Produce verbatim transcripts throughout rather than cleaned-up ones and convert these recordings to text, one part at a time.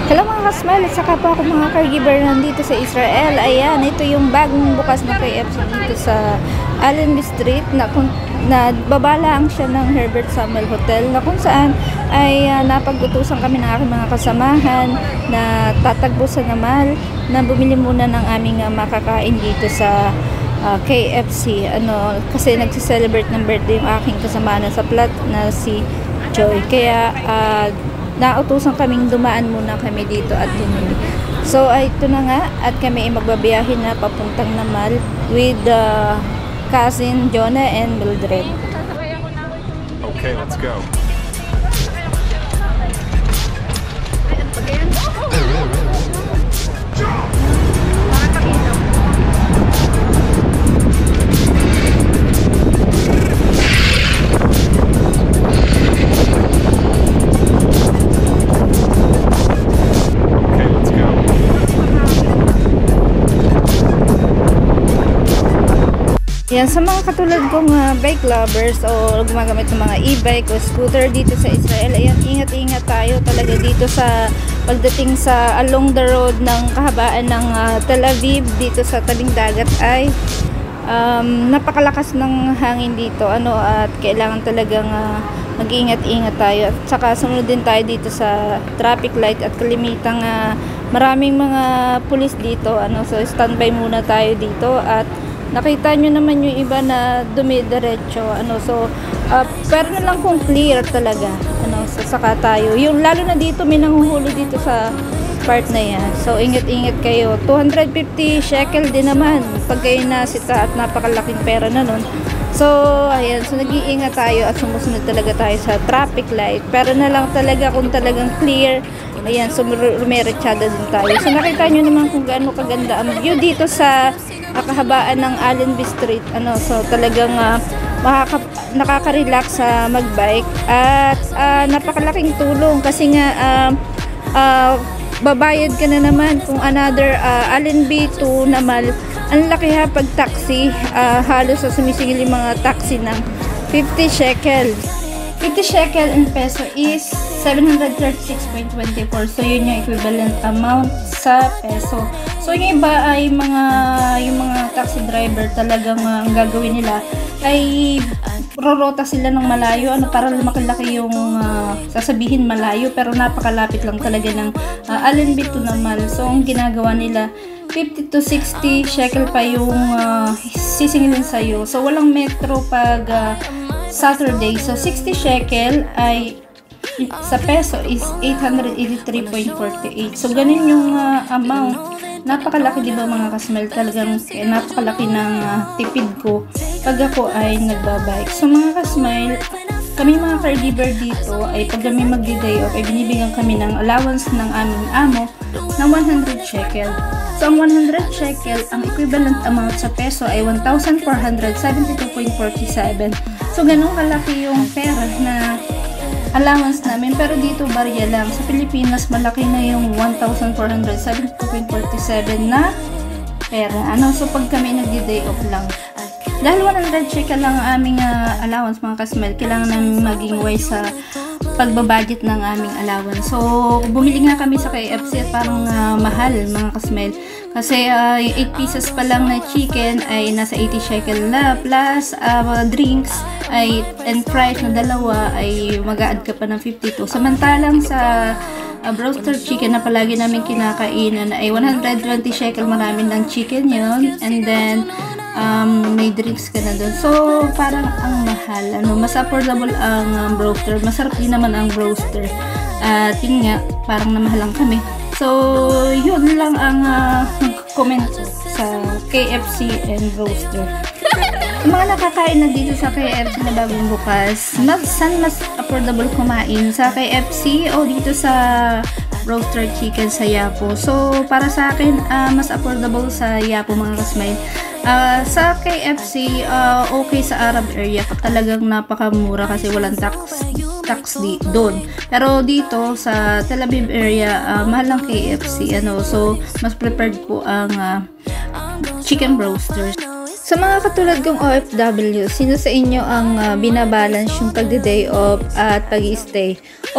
Hello mga kasmile, at saka po ako mga caregiver nandito sa Israel. Ayan, ito yung bagong bukas na K F C dito sa Allenby Street na, kung, na babalaang siya ng Herbert Samuel Hotel na kung saan ay uh, napag-utusan kami ng aking mga kasamahan na tatagbo sa Namal na bumili muna ng aming uh, makakain dito sa uh, K F C. Ano, kasi nagsi-celebrate ng birthday yung aking kasamahan sa plat na si Joy. Kaya uh, nautusan kaming dumaan muna kami dito at bumili. So ay ito na nga at kami ay magbabiyahe na papuntang Namal with uh, cousin Jonah and Mildred. Okay, let's go. Yan, sa mga katulad kong uh, bike lovers o gumagamit ng mga e-bike o scooter dito sa Israel, ayan, ingat-ingat tayo talaga dito sa pagdating sa along the road ng kahabaan ng uh, Tel Aviv dito sa tabing dagat ay um, napakalakas ng hangin dito, ano, at kailangan talagang uh, mag-ingat-ingat tayo at saka sumunod din tayo dito sa traffic light at kalimitang uh, maraming mga pulis dito, ano, so standby muna tayo dito at nakita nyo naman yung iba na dumidiretso, ano, so uh, pero na lang kung clear talaga, ano, so saka tayo yung lalo na dito may nanguhuli dito sa part na yan, so ingat-ingat kayo. Two hundred fifty shekel din naman pag kayo nasita at napakalaking pera na nun. So ayan, so nag-iingat tayo at sumusunod talaga tayo sa traffic light, pero na lang talaga kung talagang clear. Ayan, so rumerechada din tayo. So nakita nyo naman kung gaano kaganda ang view dito sa uh, kahabaan ng Allenby Street, ano, so talagang uh, nakaka-relax sa uh, magbike at uh, napakalaking tulong kasi nga uh, uh, babayad ka na naman kung another uh, Allenby to Namal. Ang laki ha pag taxi, uh, halos sa sumisingil yung mga taxi ng fifty shekel. fifty shekel in peso is seven hundred thirty-six point two four. So yun yung equivalent amount sa peso. So yung iba ay mga yung mga taxi driver talagang uh, ang gagawin nila ay rorota sila ng malayo, ano, para lumaki-laki yung uh, sasabihin malayo pero napakalapit lang talaga ng uh, Allenby to Namal. So ang ginagawa nila fifty to sixty shekel pa yung uh, sisingilin sa'yo. So walang metro pag uh, Saturday. So sixty shekel ay sa peso is eight hundred eighty-three point four eight. So ganun yung uh, amount. Napakalaki, di ba mga kasmel? Talagang eh, napakalaki ng uh, tipid ko pag ako ay nagbabike. So mga kasmel, kami mga caregiver dito ay pag kami magdi-day off ay binibigyan kami ng allowance ng aming amo ng one hundred shekel. So ang one hundred shekel, ang equivalent amount sa peso ay one thousand four hundred seventy-two point four seven. So ganun kalaki yung pera na allowance namin, pero dito barya lang. Sa Pilipinas malaki na yung one thousand four hundred seventy-two point four seven na pera, ano. So pag kami nagdi-day off lang, dahil one hundred shekel lang ang aming uh, allowance mga kasmel, kailangan namin maging wise sa pagbabudget ng aming allowance. So bumili nga kami sa K F C at parang uh, mahal mga kasmel kasi uh, yung eight pieces pa lang na chicken ay nasa eighty shekel na, plus uh, drinks ay and fries na dalawa ay mag-a-add ka pa ng fifty-two. Samantalang sa uh, broster chicken na palagi namin kinakainan ay one hundred twenty shekel, marami ng chicken yon, and then um, may drinks ka na doon. So parang ang mahal, ano, mas affordable ang um, broster, masarap din naman ang broster at uh, yun nga, parang namahalang kami. So yun lang ang uh, comment sa K F C and broster. Yung mga nakakain na dito sa K F C na bagong bukas, mas, saan mas affordable kumain? Sa K F C o dito sa roaster chicken sa Yapo? So para sa akin, uh, mas affordable sa Yapo mga kasmay. Uh, sa K F C, uh, okay sa Arab area, talagang napakamura kasi walang tax tax di doon. Pero dito sa Tel Aviv area, uh, mahal ang K F C, ano, so mas prepared ko ang uh, chicken roasters. Sa mga katulad kong O F W, sino sa inyo ang uh, binabalance yung pagde-day off at pag-i-stay?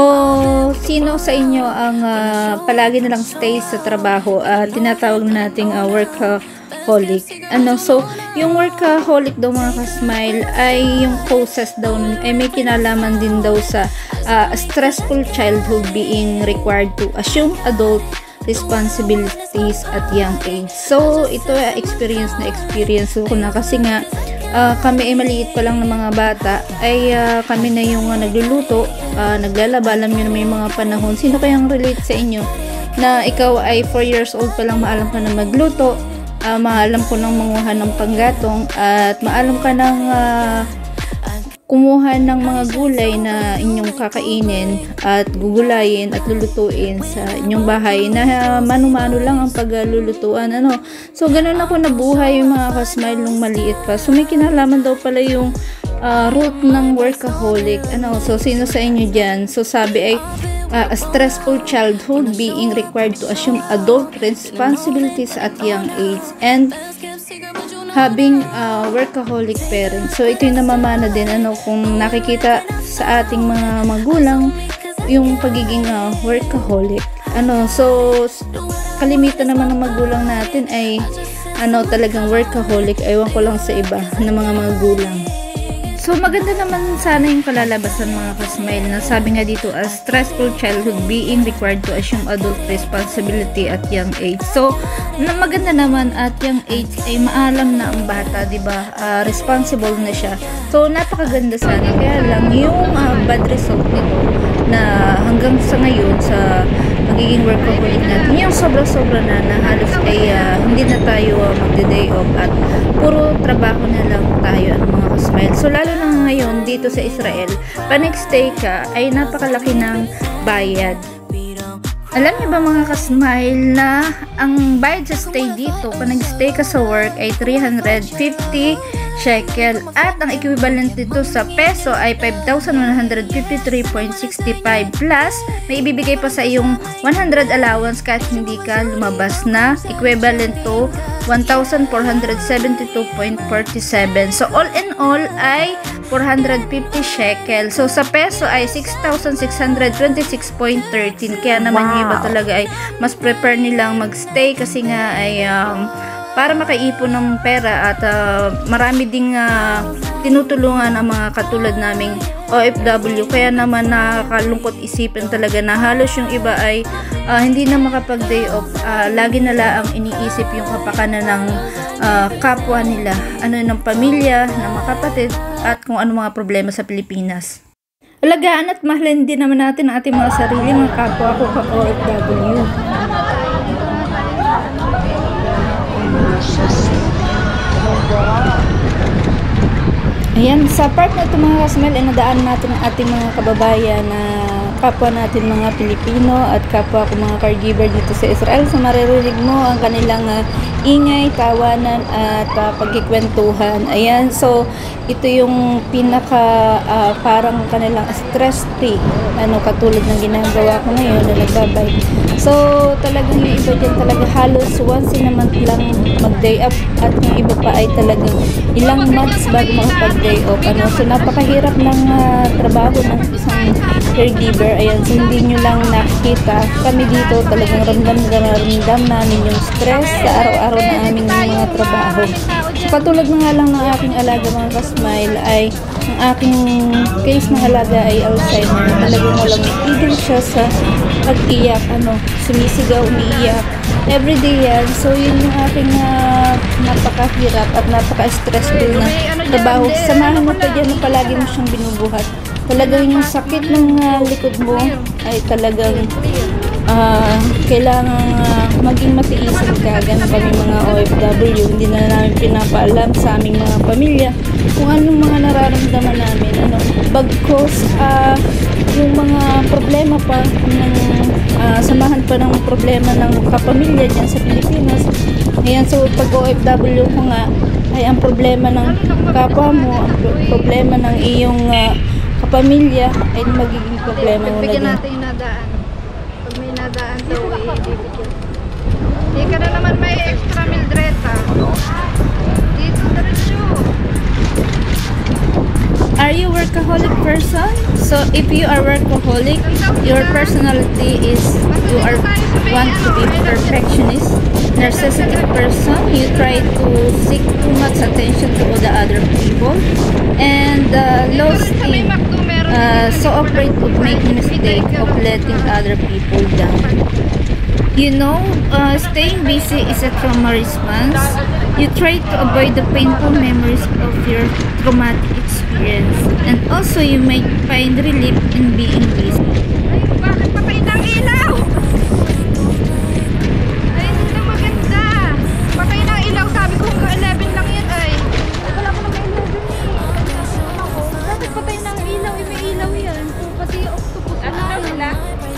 O sino sa inyo ang uh, palagi na lang stay sa trabaho at uh, tinatawag nating uh, workaholic? Ano, so, yung workaholic daw mga ka-smile ay yung causes daw ay may kinalaman din daw sa uh, stressful childhood being required to assume adult responsibilities at young age. So, ito ay experience na experience ko na kasi nga uh, kami ay maliit pa lang ng mga bata ay uh, kami na yung uh, nagluluto, uh, naglalaba. Alam nyo na may mga panahon. Sino kayang relate sa inyo na ikaw ay four years old pa lang maalam ka na magluto, uh, maalam ko ng manguha ng panggatong at maalam ka ng uh, kumuha ng mga gulay na inyong kakainin at gugulayin at lulutuin sa inyong bahay na mano-mano lang ang paglulutuan. Ano? So, ganun ako nabuhay yung mga ka-smile nung maliit pa. So, may kinalaman daw pala yung uh, root ng workaholic. Ano? So, sino sa inyo dyan? So, sabi ay uh, a stressful childhood being required to assume adult responsibilities at young age and having a workaholic parents. So, ito yung namamana din, ano, kung nakikita sa ating mga magulang, yung pagiging uh, workaholic. Ano, so, kalimitan naman ng magulang natin ay, ano, talagang workaholic. Ewan ko lang sa iba ng mga magulang. So, maganda naman sana yung kalalabasan mga ka-smile na sabi nga dito as stressful childhood being required to assume adult responsibility at young age. So, na maganda naman at young age ay maalam na ang bata, 'di ba? Uh, responsible na siya. So, napakaganda sana. Kaya lang yung uh, bad result nito na hanggang sa ngayon sa magiging workaholic natin, yung sobra-sobra na na halos ay uh, hindi na tayo uh, magde-day off at puro trabaho na lang tayo ang mga ka-smile. So, lalo na ngayon dito sa Israel, pa nag-stay ka ay napakalaki ng bayad. Alam niyo ba mga ka-smile na ang bayad sa stay dito, pa nag-stay ka sa work ay three hundred fifty shekel at ang equivalent dito sa peso ay five thousand one hundred fifty-three point six five plus may ibibigay pa sa iyong one hundred allowance kahit hindi ka lumabas na equivalent to one thousand four hundred seventy-two point four seven. So all in all ay four hundred fifty shekel. So sa peso ay six thousand six hundred twenty-six point one three. Kaya naman wow. Yung iba talaga ay mas prefer nilang magstay kasi nga ay um, para makaipon ng pera at uh, marami ding uh, tinutulungan ang mga katulad naming O F W. Kaya naman nakakalungkot isipin talaga na halos yung iba ay uh, hindi na makapag-day off. Uh, lagi na lang iniisip yung kapakanan ng uh, kapwa nila, ano ng pamilya, ng mga kapatid at kung ano mga problema sa Pilipinas. Alagaan at mahalin din naman natin ang ating mga sarili, mga kapwa ko ka-O F W. Ayan, sa part na ito mga ka-smile ay nadaan natin ang ating mga kababayan na kapwa natin mga Pilipino at kapwa ko mga caregiver dito sa Israel. So maririnig mo ang kanilang uh, ingay, tawanan at uh, pagkikwentuhan. Ayan, so ito yung pinaka uh, parang kanilang stress free, ano, katulad ng ginagawa ko ngayon na nagbabike. So talagang yung iba dyan talaga halos once in a month lang mag-day up at yung iba pa ay talagang ilang months bago makapag-day off. Ano, so napakahirap ng uh, trabaho ng isang caregiver. Ayan, so hindi nyo lang nakikita. Kami dito talagang ramdam na ramdam namin yung stress sa araw-araw na aming mga trabaho. So katulad na nga lang ng aking alaga mga ka-smile ay ang aking case ng alaga ay Alzheimer. Talagang walang tigil siya sa pag-iyak, ano, sumisigaw, umiiyak. Everyday yan. So yun yung aking uh, napakahirap at napaka-stressful na trabaho. Samahan mo pa dyan na palagi mo siyang binubuhat. Talagang yung sakit ng uh, likod mo ay talagang uh, kailangan uh, maging matiisin ka. Ganun kami mga O F W. Hindi na namin pinapaalam sa aming mga pamilya kung anong mga nararamdaman namin. Ano, bagkos uh, yung mga problema pa ng uh, samahan pa ng problema ng kapamilya dyan sa Pilipinas. Ayan, so pag O F W ko nga ay ang problema ng kapwa mo, ang pro problema ng iyong uh, kapamilya ay magiging problema mo na din. Bigyan natin yung nadaan. Pag may nadaan daw, ibibigyan. Hindi ka na naman may extra mildreta. Dito Are you workaholic person? So if you are workaholic, your personality is you are want to be perfectionist, narcissistic person. You try to seek too much attention to the other people, and uh, low esteem. Uh, so afraid of making mistake of letting other people down. You know, uh, staying busy is a trauma response. You try to avoid the painful memories of your traumatic experience. And also, you may find relief in being busy. Ay, bakit patay ng ilaw? Ay, hindi na maganda. Patay ng ilaw. Sabi ko hanggang eleven lang yan ay. Wala ko naman eleven eh. Bakit patay ng ilaw? Eh, may ilaw yan. Pati yung octopus. Ano na sila?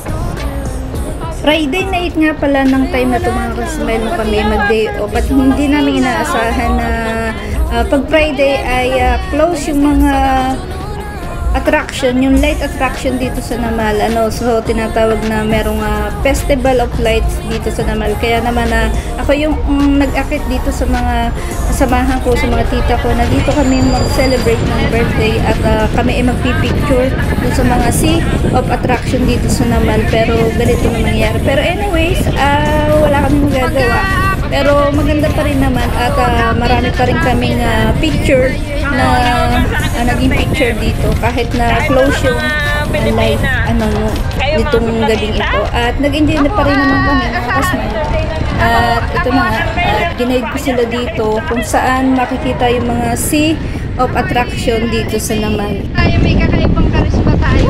Friday night nga pala ng time na ito mga kasmile mo kami mag-day off at hindi namin inaasahan na uh, pag Friday ay uh, close yung mga attraction, yung light attraction dito sa Namal. Ano, so tinatawag na merong uh, Festival of Lights dito sa Namal. Kaya naman na uh, ako yung um, nag-akit dito sa mga kasamahan ko, sa mga tita ko na dito kami mag-celebrate ng birthday at uh, kami ay magpipicture dun sa mga sea of attraction dito sa Namal. Pero ganito na mangyari. Pero anyways, uh, wala kami magagawa. Pero maganda pa rin naman at uh, marami pa rin kaming uh, picture na uh, naging picture dito kahit na close yung uh, live ano, nitong gabing ito. At nag-enjoy na pa rin naman kami mga kasmay. At ito na nga, at ginaid ko sila dito kung saan makikita yung mga sea of attraction dito sa Namal. Tayo may kakaibang karisma tayo.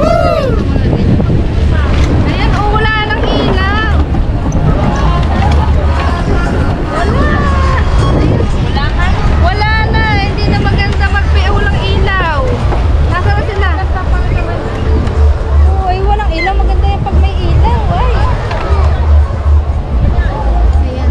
Ayan, oh, wala nang ilaw. Wala na, hindi na maganda magpiaw ng ilaw. Nasa na sila? Oh, ay walang ilaw, maganda yan pag may ilaw. Ay. Ayan.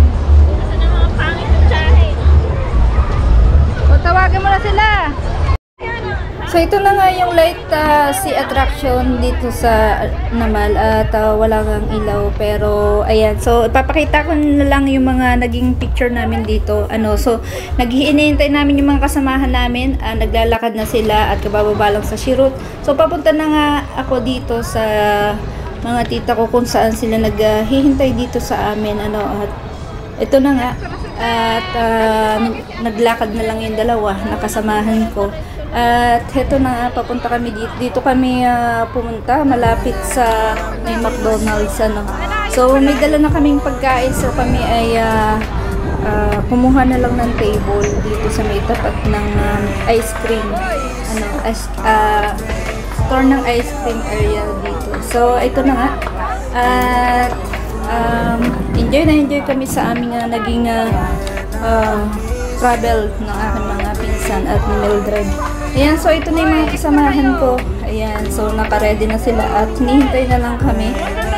O, tawagin mo na sila. So ito na nga yung light uh, sea attraction dito sa Namal at uh, wala kang ilaw pero ayan, so ipapakita ko na lang yung mga naging picture namin dito. Ano, so naghihinihintay namin yung mga kasamahan namin, uh, naglalakad na sila at kabababa lang sa Shirut. So papunta na nga ako dito sa mga tita ko kung saan sila naghihintay dito sa amin. Ano, at ito na nga at uh, naglakad na lang yung dalawa na kasamahan ko. At heto na, papunta kami dito. Dito kami uh, pumunta, malapit sa may McDonald's. Ano. So may dala na kaming pagkain. So kami ay uh, uh, kumuha na lang ng table dito sa may tapat ng um, ice cream. Ano, ice, uh, store ng ice cream area dito. So ito na nga. At um, enjoy na enjoy kami sa aming uh, naging uh, uh, travel ng aking mga pinsan at ni Mildred. Ayan, so ito na yung mga kasamahan ko. Ayan, so naka-ready na sila at hinihintay na lang kami.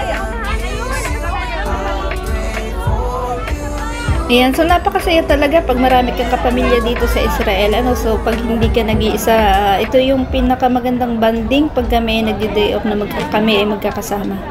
Ayan, so napakasaya talaga pag marami kang kapamilya dito sa Israel. Ano, so pag hindi ka nag-iisa, uh, ito yung pinakamagandang banding pag kami ay nag-day off na mag kami ay magkakasama.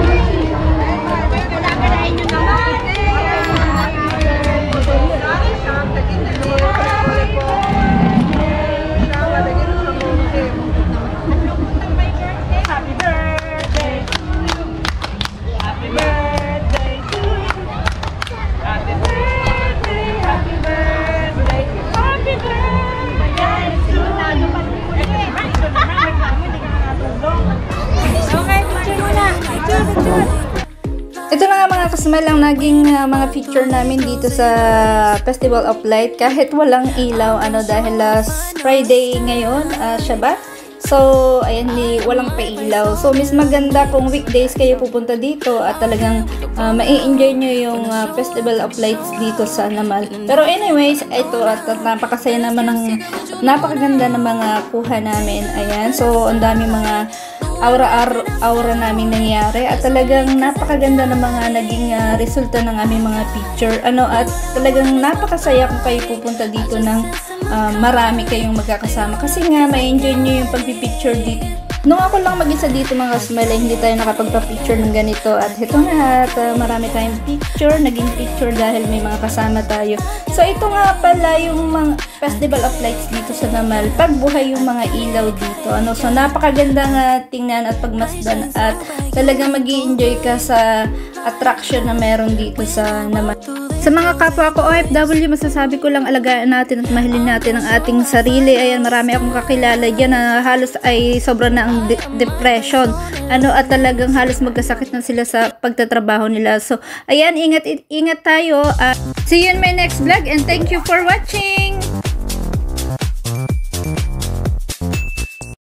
Ito na nga mga kasmal ang naging uh, mga picture namin dito sa Festival of Light kahit walang ilaw, ano, dahil last Friday ngayon, uh, Shabbat. So ayan, ni walang pa-ilaw. So mas maganda kung weekdays kayo pupunta dito at talagang uh, mai-enjoy nyo yung uh, Festival of Lights dito sa Namal. Pero anyways, ito at, at napakasaya naman ng napakaganda ng mga kuha namin. Ayan, so ang dami mga aura-aura aura naming nangyari at talagang napakaganda ng mga naging uh, resulta ng aming mga picture. Ano, at talagang napakasaya kung kayo pupunta dito ng uh, marami kayong magkakasama kasi nga ma-enjoy nyo yung pagpipicture dito Nung ako lang mag-isa dito mga smile, ay hindi tayo nakapagpa-picture ng ganito. At ito nga, at uh, marami tayong picture, naging picture dahil may mga kasama tayo. So ito nga pala yung mga Festival of Lights dito sa Namal. Pagbuhay yung mga ilaw dito. Ano, so napakagandang uh, tingnan at pagmasdan at talagang mag-i-enjoy ka sa attraction na meron dito sa Namal. Sa mga kapwa ko O F W, masasabi ko lang alagaan natin at mahalin natin ang ating sarili. Ayan, marami akong kakilala dyan na halos ay sobra na ang de- depression. Ano, at talagang halos magkasakit na sila sa pagtatrabaho nila. So, ayan, ingat, ingat tayo. Uh, see you in my next vlog and thank you for watching!